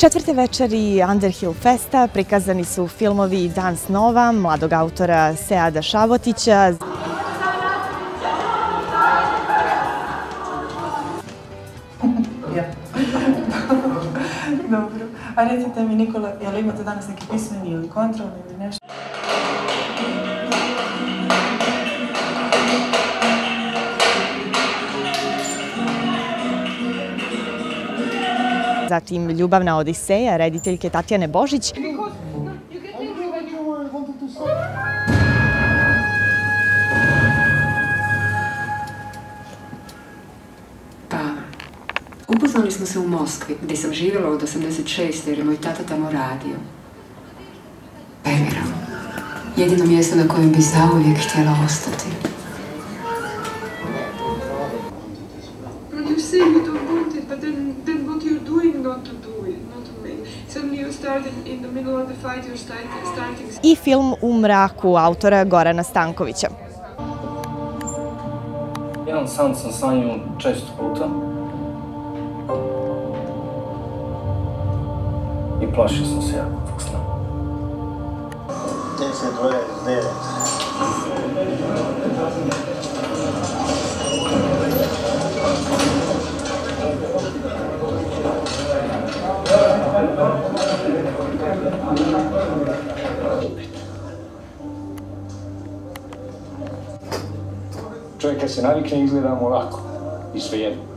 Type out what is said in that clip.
Četvrte večeri Underhill Festa prikazani su filmovi Dan snova mladog autora Seada Šavotića. Dobro. A recite mi, Nikola, jel imate danas neki pismeni ili kontrolni ili nešto? Zatim Ljubavna odiseja rediteljke Tatjane Božić. Pa, upoznali smo se u Moskvi, gdje sam živjela od 86. jer je moj tata tamo radio. Pegrao. Jedino mjesto na kojem bi zauvijek htjela ostati. I film U mraku autora Gorana Stankovića. Jedan san sam sanjao često puta i plašio sam se jako tog sna. 10, 29. Čovjek kad se navikne izgleda mu lako i svejedno.